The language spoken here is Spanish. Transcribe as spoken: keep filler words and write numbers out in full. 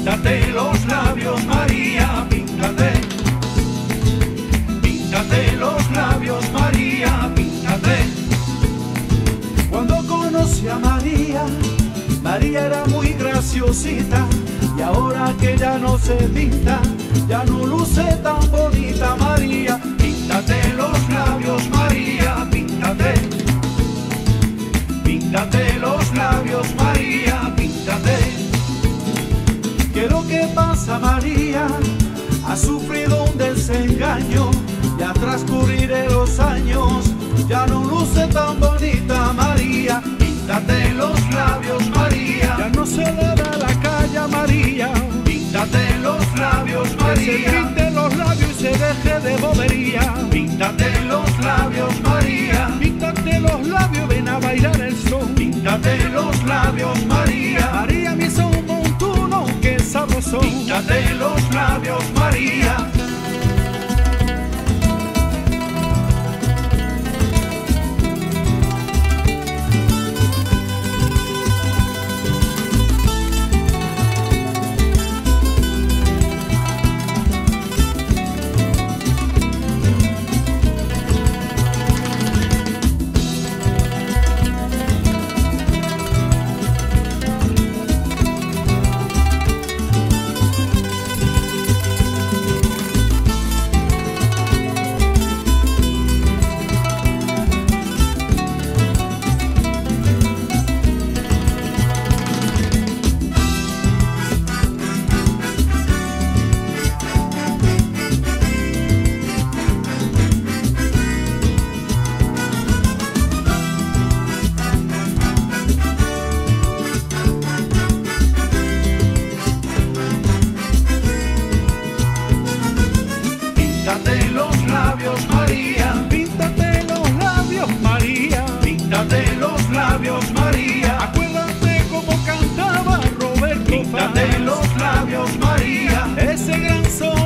Píntate los labios, María, píntate. Píntate los labios, María, píntate. Cuando conocí a María, María era muy graciosita, y ahora que ya no se pinta, ya no luce tan bonita. María, píntate los labios, María, píntate. Píntate los labios, María, píntate. ¿qué es lo que pasa, María? Ha sufrido un desengaño, y al transcurrir de los años ya no luce tan bonita. María, píntate los labios, María, ya no se le da la calle, María. Píntate los labios, Que se María, pinte los labios y se deje de bobería. píntate los labios, María, Píntate los labios, ven a bailar el son. píntate los labios, María, María, mi son montuno, que sabroso. píntate los labios, María. Píntate los labios, María, Píntate los labios, María. píntate los labios, María, Acuérdate cómo cantaba Roberto píntate Faz. los labios, María, Ese gran son